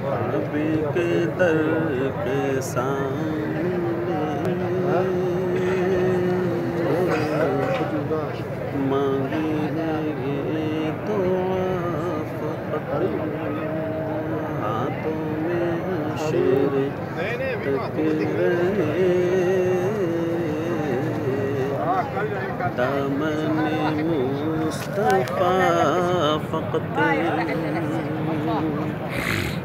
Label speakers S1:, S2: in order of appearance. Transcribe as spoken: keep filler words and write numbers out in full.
S1: काबे के दर के सामने मांगी है ये दुआ फ़क़त, हाथों में शेर तक रहे दामने मुस्तफ़ा फ़क़त।